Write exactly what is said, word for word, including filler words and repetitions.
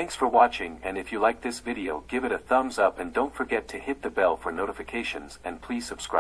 Thanks for watching, and if you like this video, give it a thumbs up and don't forget to hit the bell for notifications, and please subscribe.